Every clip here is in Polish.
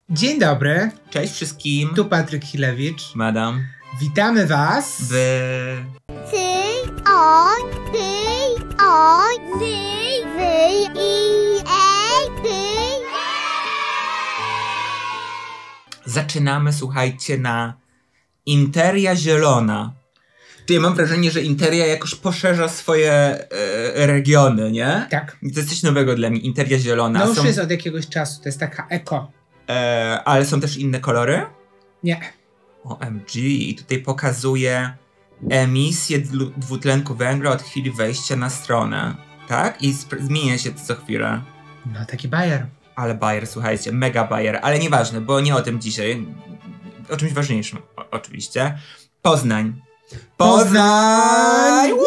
Dzień dobry, Cześć wszystkim. tu Patryk Chilewicz. Madam. Witamy was W... Zaczynamy, słuchajcie, na Interia Zielona. Tu ja mam wrażenie, że Interia jakoś poszerza swoje regiony, nie? Tak. I to jest coś nowego dla mnie, Interia Zielona. No już jest od jakiegoś czasu, to jest taka eko. Ale są też inne kolory? Nie. OMG. I tutaj pokazuje emisję dwutlenku węgla od chwili wejścia na stronę. Tak? I zmienia się to co chwilę. No taki bajer. Ale bajer, słuchajcie, mega bajer. Ale nieważne, bo nie o tym dzisiaj. O czymś ważniejszym, oczywiście. Poznań. Poznań!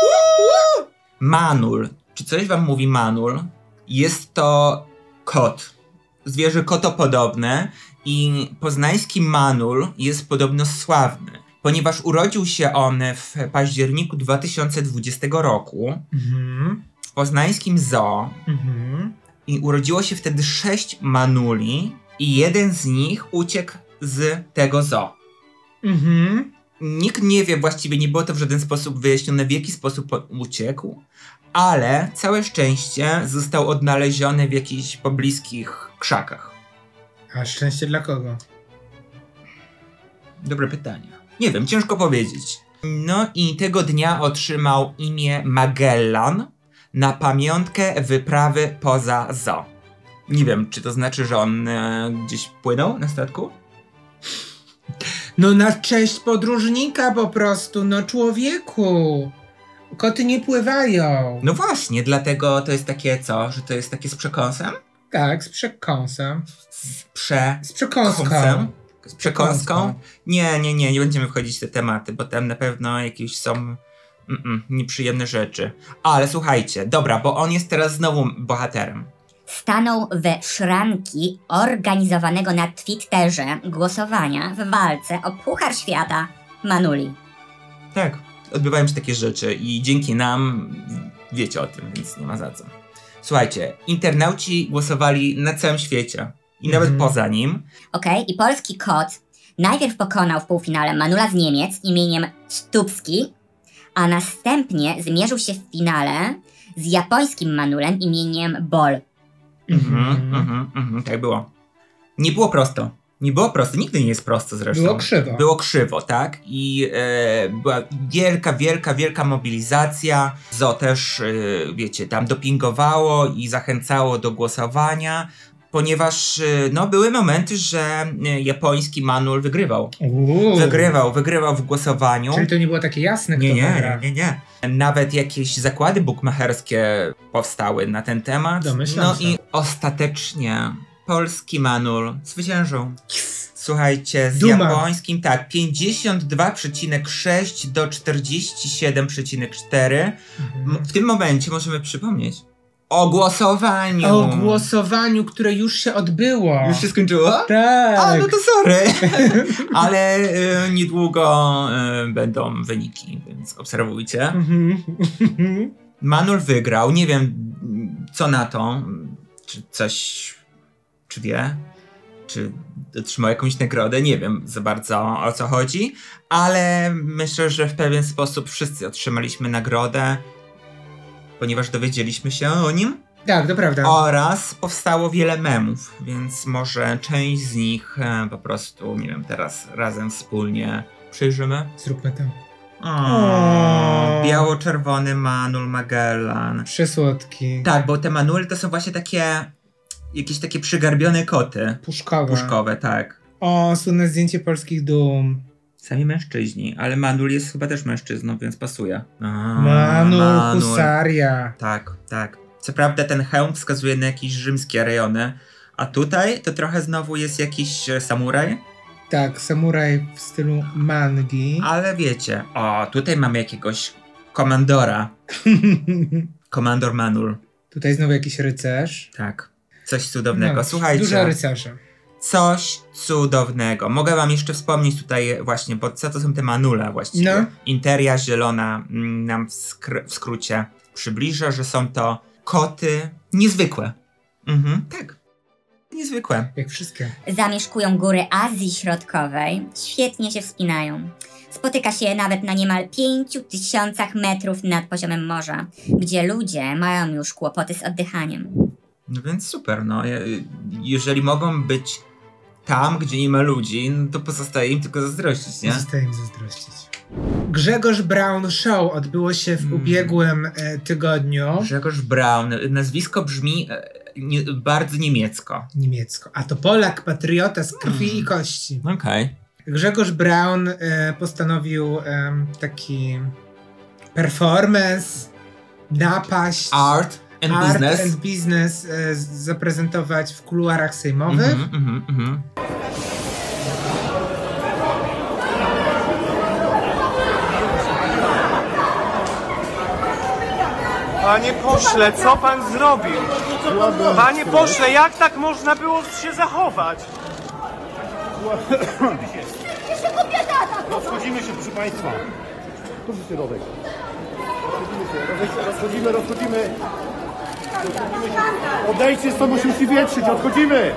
Manul. Czy coś wam mówi manul? Jest to kot. Zwierzę kotopodobne i poznański manul jest podobno sławny, ponieważ urodził się on w październiku 2020 roku w poznańskim zoo i urodziło się wtedy 6 manuli i jeden z nich uciekł z tego zoo. Nikt nie wie, właściwie nie było to w żaden sposób wyjaśnione, w jaki sposób uciekł, ale całe szczęście został odnaleziony w jakichś pobliskich krzakach. A szczęście dla kogo? Dobre pytanie. Nie wiem, ciężko powiedzieć. No i tego dnia otrzymał imię Magellan na pamiątkę wyprawy poza zoo. Nie wiem, czy to znaczy, że on gdzieś płynął na statku? No na cześć podróżnika po prostu, no człowieku. Koty nie pływają. No właśnie, dlatego to jest takie co? Że to jest takie z przekąsem? Tak, z przekąsem. Z przekąską. Z przekąską? Nie będziemy wchodzić w te tematy, bo tam na pewno jakieś są nieprzyjemne rzeczy. Ale słuchajcie, dobra, bo on jest teraz znowu bohaterem. Stanął we szranki organizowanego na Twitterze głosowania w walce o Puchar Świata Manuli. Tak, odbywają się takie rzeczy i dzięki nam wiecie o tym, więc nie ma za co. Słuchajcie, internauci głosowali na całym świecie i nawet poza nim. Okej, i polski kot najpierw pokonał w półfinale Manula z Niemiec imieniem Stupski, a następnie zmierzył się w finale z japońskim Manulem imieniem Bol. Tak było. Nie było prosto. Nigdy nie jest prosto zresztą. Było krzywo, tak? I była wielka mobilizacja. Zoo też, wiecie, tam dopingowało i zachęcało do głosowania, ponieważ były momenty, że japoński manul wygrywał. Wygrywał w głosowaniu. Czyli to nie było takie jasne, kto wygra. Nie. Nawet jakieś zakłady bukmacherskie powstały na ten temat. Domyślam się. I ostatecznie polski manul zwyciężył. Słuchajcie, z japońskim 52,6 do 47,4. W tym momencie możemy przypomnieć o głosowaniu. Które już się odbyło. Już się skończyło? Tak. A, no to sorry. Ale niedługo będą wyniki, więc obserwujcie. Manul wygrał. Nie wiem, co na to. Czy wie? Czy otrzymał jakąś nagrodę? Nie wiem za bardzo, o co chodzi. Ale myślę, że w pewien sposób wszyscy otrzymaliśmy nagrodę, ponieważ dowiedzieliśmy się o nim. Tak, to prawda. Oraz powstało wiele memów, więc może część z nich po prostu, nie wiem, teraz razem wspólnie przyjrzymy. Zróbmy to. Biało-czerwony Manul Magellan. Przesłodki. Tak, bo te Manule to są właśnie jakieś takie przygarbione koty. Puszkowe, tak. O, słynne zdjęcie polskich dum. Sami mężczyźni, ale Manul jest chyba też mężczyzną, więc pasuje. Manul, husaria. Tak. Co prawda ten hełm wskazuje na jakieś rzymskie rejony, a tutaj to trochę znowu jest jakiś samuraj. Tak, samuraj w stylu mangi. Ale wiecie, tutaj mamy jakiegoś komandora. Komandor Manul. Tutaj znowu jakiś rycerz. Tak, coś cudownego. No, słuchajcie. Dużo rycerzy. Coś cudownego. Mogę wam jeszcze wspomnieć tutaj właśnie, bo co to są te Manule właściwie? No. Interia Zielona nam w skrócie przybliża, że są to koty niezwykłe. Tak. Niezwykłe. Jak wszystkie. Zamieszkują góry Azji Środkowej, świetnie się wspinają. Spotyka się je nawet na niemal 5000 metrów nad poziomem morza, gdzie ludzie mają już kłopoty z oddychaniem. No więc super, no. Jeżeli mogą być tam, gdzie nie ma ludzi, no to pozostaje im tylko zazdrościć, nie? Pozostaje im zazdrościć. Grzegorz Braun Show odbyło się w ubiegłym tygodniu. Grzegorz Braun. Nazwisko brzmi bardzo niemiecko. Niemiecko. A to Polak, patriota z krwi i kości. Okej. Grzegorz Braun postanowił taki performance, napaść, Art and business. zaprezentować w kuluarach sejmowych. Panie pośle, co pan zrobił? Panie pośle, jak tak można było się zachować? Rozchodzimy się, proszę Państwa. Tu jest środek. Rozchodzimy się. Odejdźcie stąd, bo się musi wietrzyć, odchodzimy.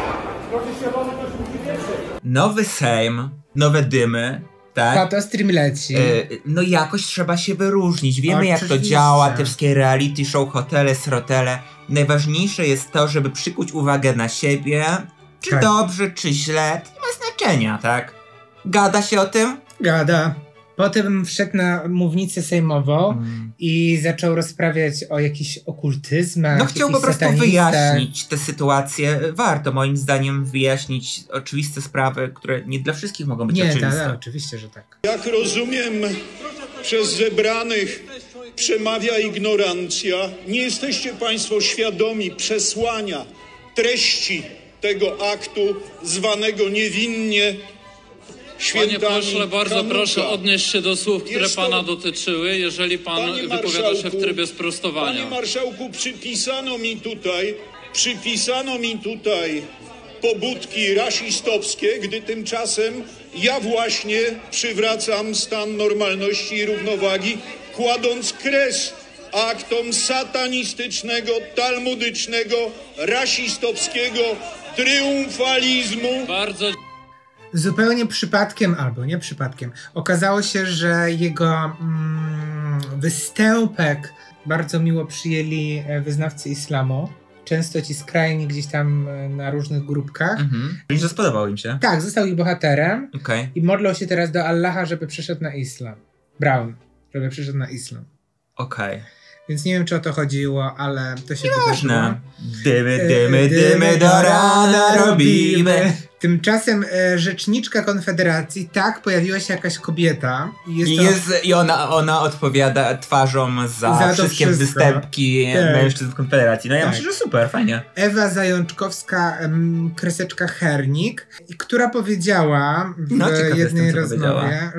Nowy Sejm, nowe dymy, tak? Patostream leci. No jakoś trzeba się wyróżnić. Wiemy jak to Oczywiście. działa, te wszystkie reality show, hotele, srotele. Najważniejsze jest to, żeby przykuć uwagę na siebie. Czy Tak. dobrze, czy źle, to nie ma znaczenia, tak? Gada się o tym? Gada. Potem wszedł na mównicę sejmową i zaczął rozprawiać o jakichś okultyzmach. No chciał po jakichś prostu satanistach. wyjaśnić tę sytuację. Warto moim zdaniem wyjaśnić oczywiste sprawy, które nie dla wszystkich mogą być Nie, oczywiste. tak, oczywiście, że tak. Jak rozumiem, przez zebranych przemawia ignorancja. Nie jesteście Państwo świadomi przesłania, treści tego aktu zwanego niewinnie świętami Panie pośle, bardzo Hanuka. proszę odnieść się do słów, które Jest to- pana dotyczyły, jeżeli pan Panie wypowiada się w marszałku, trybie sprostowania. Panie marszałku, przypisano mi tutaj pobudki rasistowskie, gdy tymczasem ja właśnie przywracam stan normalności i równowagi, kładąc kres aktom satanistycznego, talmudycznego, rasistowskiego triumfalizmu. Bardzo Zupełnie przypadkiem, albo nie przypadkiem, okazało się, że jego występek bardzo miło przyjęli wyznawcy islamu. Często ci skrajni gdzieś tam na różnych grupkach. Czyli że spodobało im się. Tak, został ich bohaterem Okej. i modlą się teraz do Allaha, żeby przeszedł na islam. Brown, żeby przeszedł na islam. Okej. Więc nie wiem, czy o to chodziło, ale to się Ważne. wydarzyło. Dymy do rana robimy. Tymczasem rzeczniczka Konfederacji, tak, pojawiła się jakaś kobieta. I ona odpowiada twarzą za Za to wszystkie wszystko. występki Tak. mężczyzn w Konfederacji. No ja Tak. myślę, że super, fajnie. Ewa Zajączkowska, kreseczka Hernik, która powiedziała w No, ciekaw jednej jestem, co rozmowie,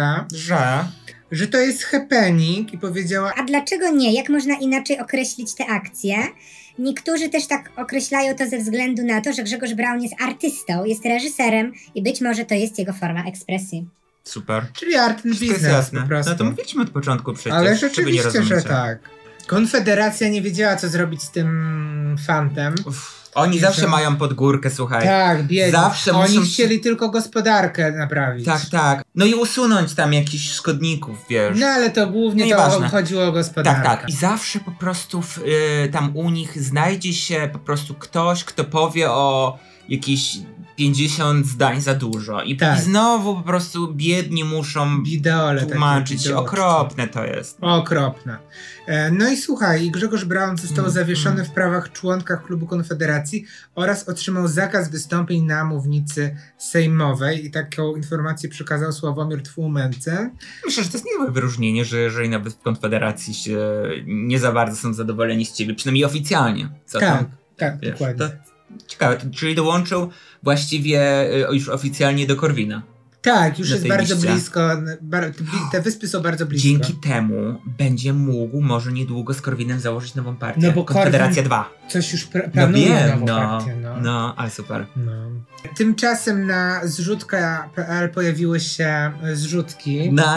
że to jest happening i powiedziała, A dlaczego nie? Jak można inaczej określić tę akcję? Niektórzy też tak określają to ze względu na to, że Grzegorz Braun jest artystą, jest reżyserem i być może to jest jego forma ekspresji. Super. czyli art and Wszystko jest business jasne. po prostu. No to mówiliśmy od początku przecież. Ale czego nie rzeczywiście, że rozumiecie? tak. Konfederacja nie wiedziała, co zrobić z tym fantem. Oni Nie, zawsze że- mają pod górkę, słuchaj. Tak, biedni. Zawsze Oni muszą- chcieli tylko gospodarkę naprawić. Tak. No i usunąć tam jakichś szkodników, wiesz. No ale to głównie No to nieważne. chodziło o gospodarkę. Tak. I zawsze po prostu tam u nich znajdzie się po prostu ktoś, kto powie o jakieś 50 zdań za dużo. I Tak. znowu po prostu biedni muszą Bidole takie, tłumaczyć. bidoczki. Okropne to jest. Okropne. No i słuchaj, Grzegorz Braun został zawieszony w prawach członka klubu Konfederacji oraz otrzymał zakaz wystąpień na mównicy sejmowej i taką informację przekazał Sławomir Twumence. Myślę, że to jest niezłe wyróżnienie, że jeżeli nawet w Konfederacji się nie za bardzo są zadowoleni z ciebie, przynajmniej oficjalnie. Co Tak, tam? tak, Wiesz, dokładnie. to ciekawe, czyli dołączył właściwie już oficjalnie do Korwina. Tak, już na jest tej bardzo liście. blisko. Te wyspy są bardzo blisko. Dzięki temu będzie mógł może niedługo z Korwinem założyć nową partię. No bo Konfederacja Korwin 2. Coś już No planuje wiem, nową partię. no, ale super. No. Tymczasem na zrzutka.pl pojawiły się zrzutki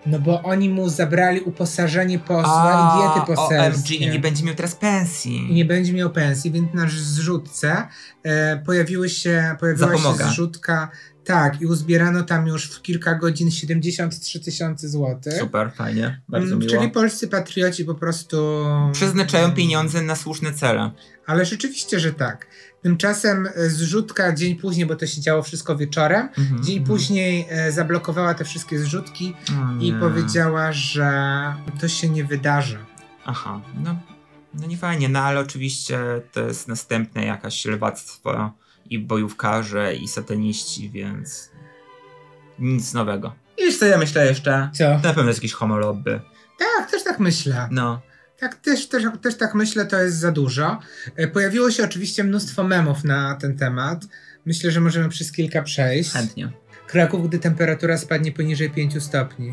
No bo oni mu zabrali uposażenie posła i diety poselskie. OMG, i nie będzie miał teraz pensji. I nie będzie miał pensji, więc na zrzutce pojawiła się zrzutka. Tak, i uzbierano tam już w kilka godzin 73 000 złotych. Super, fajnie, bardzo miło. Czyli polscy patrioci po prostu... przeznaczają pieniądze na słuszne cele. Ale rzeczywiście, że tak. Tymczasem zrzutka dzień później, bo to się działo wszystko wieczorem, dzień później zablokowała te wszystkie zrzutki i powiedziała, że to się nie wydarzy. Aha, no nie fajnie, no ale oczywiście to jest następne jakaś lewactwo i bojówkarze i sataniści, więc nic nowego. I wiesz co ja myślę jeszcze? Co? To na pewno jest jakieś homolobby. Tak, też tak myślę. No. Tak, też tak myślę, to jest za dużo. Pojawiło się oczywiście mnóstwo memów na ten temat. Myślę, że możemy przez kilka przejść. Chętnie. Kraków, gdy temperatura spadnie poniżej 5 stopni.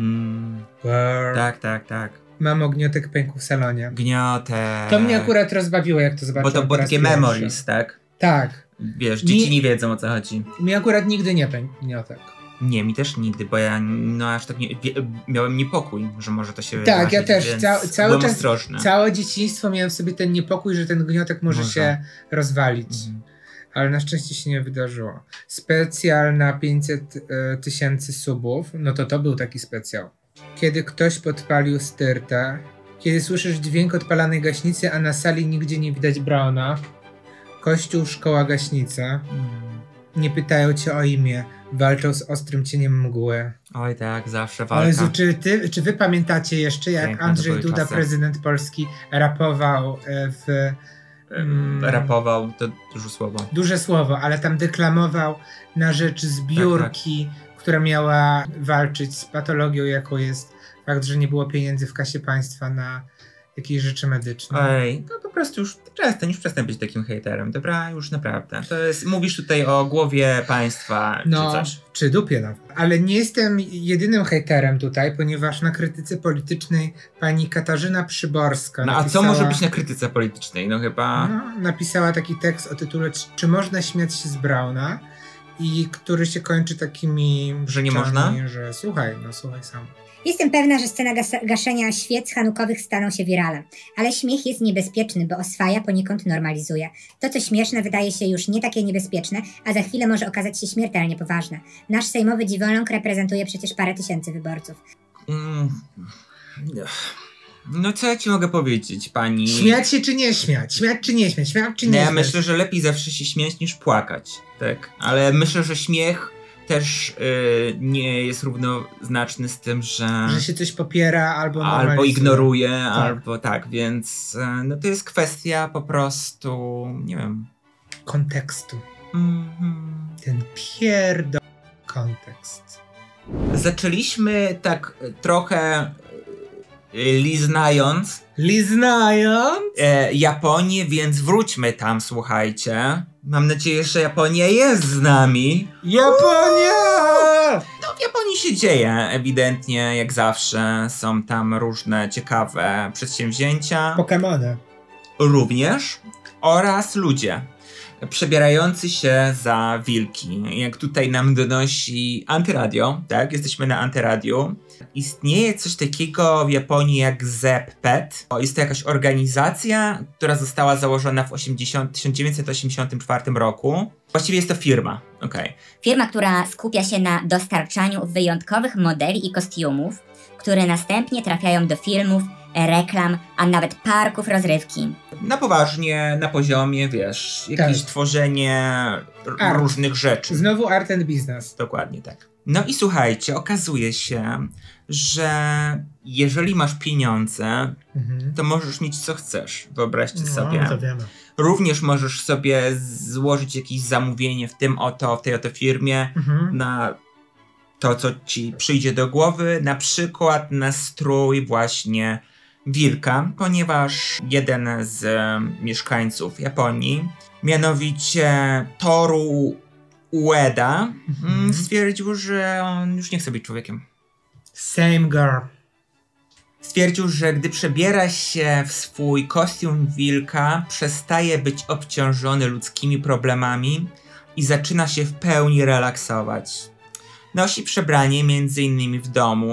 Tak. Mamo, gniotek pękł w salonie. Gniotek. To mnie akurat rozbawiło, jak to zobaczyłem. Bo to było takie memories, tak? Tak. Wiesz, dzieci nie wiedzą, o co chodzi. Mi akurat nigdy nie pękł gniotek. Nie, mi też nigdy, bo ja aż tak miałem niepokój, że może to się tak, wydarzyć, ja też. Cały czas, ostrożny. Całe dzieciństwo miałem w sobie ten niepokój, że ten gniotek może się rozwalić. Ale na szczęście się nie wydarzyło. Specjal na 500 000 subów, no to był taki specjal. Kiedy ktoś podpalił styrtę, kiedy słyszysz dźwięk odpalanej gaśnicy, a na sali nigdzie nie widać Brauna. Kościół, szkoła, gaśnica. Nie pytają cię o imię. Walczą z ostrym cieniem mgły. Oj tak, zawsze walka. Jezu, czy wy pamiętacie jeszcze, jak piękne Andrzej Duda, prezydent Polski, rapował rapował, to duże słowo. Duże słowo, ale tam deklamował na rzecz zbiórki, która miała walczyć z patologią, jaką jest fakt, że nie było pieniędzy w kasie państwa na jakieś rzeczy medyczne. Ej, no po prostu już przestań być takim hejterem, dobra? Już naprawdę. To jest, mówisz tutaj o głowie państwa, czy coś. Czy dupie nawet. Ale nie jestem jedynym hejterem tutaj, ponieważ na krytyce politycznej pani Katarzyna Przyborska a co może być na krytyce politycznej? No chyba... napisała taki tekst o tytule Czy można śmiać się z Brauna? I który się kończy takimi... Że nie można? Że słuchaj sam. Jestem pewna, że scena gaszenia świec hanukowych staną się wiralem. Ale śmiech jest niebezpieczny, bo oswaja, poniekąd normalizuje. To, co śmieszne, wydaje się już nie takie niebezpieczne, a za chwilę może okazać się śmiertelnie poważne. Nasz sejmowy dziwoląg reprezentuje przecież parę tysięcy wyborców. No co ja ci mogę powiedzieć, pani... Śmiać się czy nie śmiać? Śmiać czy nie śmiać? Ja myślę, że lepiej zawsze się śmiać niż płakać. Tak. Ale myślę, że śmiech też nie jest równoznaczny z tym, że się coś popiera albo ignoruje, albo tak, więc no to jest kwestia po prostu, nie wiem, kontekstu. Ten kontekst. Zaczęliśmy tak trochę liznając Japonię, więc wróćmy tam, słuchajcie. Mam nadzieję, że Japonia jest z nami. Japonia! No w Japonii się dzieje, ewidentnie, jak zawsze. Są tam różne ciekawe przedsięwzięcia. Pokemony. Również. Oraz ludzie przebierający się za wilki. Jak tutaj nam donosi Antyradio, tak? Jesteśmy na Antyradiu. Istnieje coś takiego w Japonii jak ZEP-PET. Jest to jakaś organizacja, która została założona w 1984 roku. Właściwie jest to firma. Firma, która skupia się na dostarczaniu wyjątkowych modeli i kostiumów, które następnie trafiają do filmów, reklam, a nawet parków rozrywki. Na poważnie, na poziomie, wiesz, jakieś tworzenie różnych rzeczy. Znowu art and business. Dokładnie tak. No i słuchajcie, okazuje się, że jeżeli masz pieniądze, to możesz mieć co chcesz. Wyobraźcie sobie. To wiemy. Również możesz sobie złożyć jakieś zamówienie w tej oto firmie na to, co ci przyjdzie do głowy, na przykład na strój właśnie wilka, ponieważ jeden z mieszkańców Japonii, mianowicie Toru Ueda, stwierdził, że on już nie chce być człowiekiem. Same girl. Stwierdził, że gdy przebiera się w swój kostium wilka, przestaje być obciążony ludzkimi problemami i zaczyna się w pełni relaksować. Nosi przebranie m.in. w domu,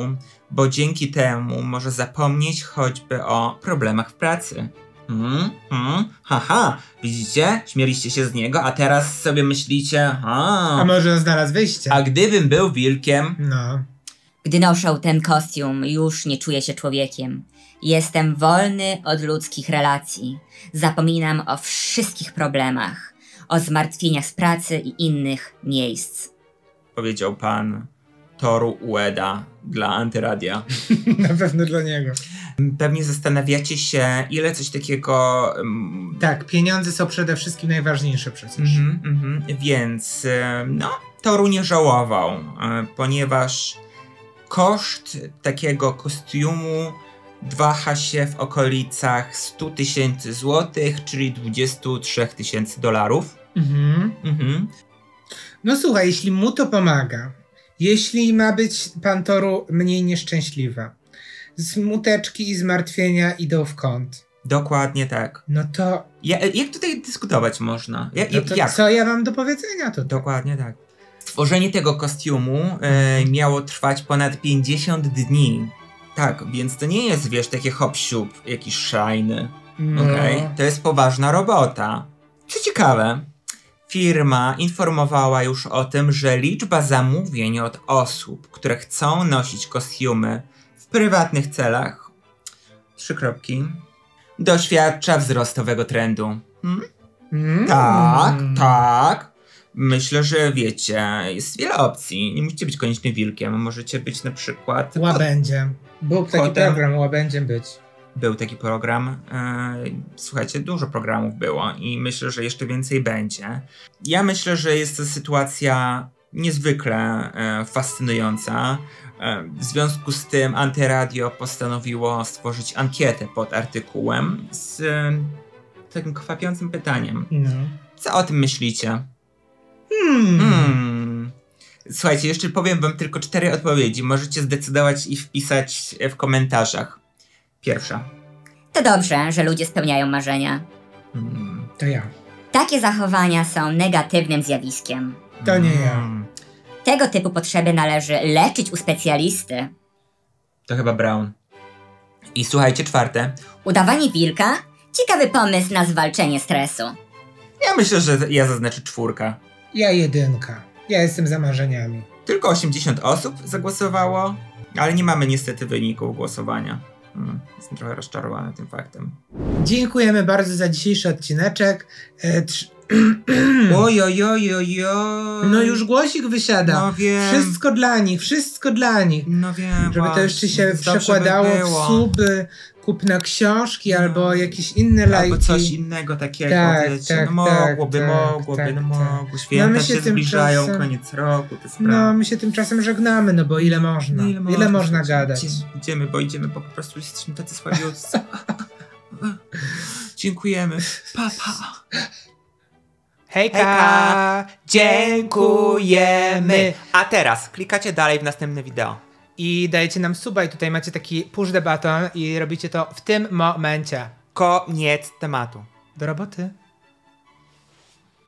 bo dzięki temu może zapomnieć choćby o problemach w pracy. Haha, widzicie? Śmieliście się z niego, a teraz sobie myślicie, A może on znalazł wyjście? a gdybym był wilkiem? No. Gdy noszę ten kostium, już nie czuję się człowiekiem. Jestem wolny od ludzkich relacji. Zapominam o wszystkich problemach, o zmartwieniach z pracy i innych miejsc. Powiedział pan Toru Ueda dla Antyradia. Na pewno dla niego. Pewnie zastanawiacie się, ile coś takiego... Tak, pieniądze są przede wszystkim najważniejsze przecież. Więc no, Toru nie żałował, ponieważ koszt takiego kostiumu waha się w okolicach 100 000 złotych, czyli $23 000. No słuchaj, jeśli mu to pomaga, jeśli ma być pan Toru mniej nieszczęśliwa, smuteczki i zmartwienia idą w kąt. Dokładnie tak. No to... Jak tutaj dyskutować można? No to jak? co ja mam do powiedzenia tutaj? Dokładnie tak. Stworzenie tego kostiumu miało trwać ponad 50 dni. Tak, więc to nie jest, wiesz, takie hop-siup, jakiś szajny. No. Okej? To jest poważna robota. Co ciekawe, firma informowała już o tym, że liczba zamówień od osób, które chcą nosić kostiumy w prywatnych celach, 3 kropki, doświadcza wzrostowego trendu. Tak. Myślę, że wiecie, jest wiele opcji. Nie musicie być koniecznie wilkiem, możecie być na przykład... Łabędziem. Był taki Kotem. program, łabędziem być. Był taki program. Słuchajcie, dużo programów było i myślę, że jeszcze więcej będzie. Ja myślę, że jest to sytuacja niezwykle fascynująca. W związku z tym Antyradio postanowiło stworzyć ankietę pod artykułem z takim kwapiącym pytaniem. No. Co o tym myślicie? Słuchajcie, jeszcze powiem wam tylko 4 odpowiedzi. Możecie zdecydować i wpisać w komentarzach. Pierwsza. To dobrze, że ludzie spełniają marzenia. To ja. Takie zachowania są negatywnym zjawiskiem. To nie ja. Tego typu potrzeby należy leczyć u specjalisty. To chyba Brown. I słuchajcie, 4. Udawanie wilka? Ciekawy pomysł na zwalczenie stresu. Ja myślę, że ja zaznaczę 4. Ja 1. Ja jestem za marzeniami. Tylko 80 osób zagłosowało, ale nie mamy niestety wyników głosowania. Jestem trochę rozczarowany tym faktem. Dziękujemy bardzo za dzisiejszy odcineczek. Ojojojojoj. No już głosik wysiada. No wiem. Wszystko dla nich, wszystko dla nich. No wiem. Żeby to jeszcze się dobrze przekładało by było. w suby, kupna książki albo jakieś inne lajki. Albo coś innego takiego, Tak, wiecie. tak, no mogłoby. tak. Święta No my się się zbliżają, tymczasem- koniec roku, te sprawy. No, my się tymczasem żegnamy, no bo ile można? Ile można gadać? Idziemy, bo po prostu jesteśmy tacy słabiutcy. Dziękujemy. Pa. Hejka! Dziękujemy! A teraz klikacie dalej w następne wideo. I dajecie nam suba i tutaj macie taki push the button i robicie to w tym momencie. Koniec tematu. Do roboty.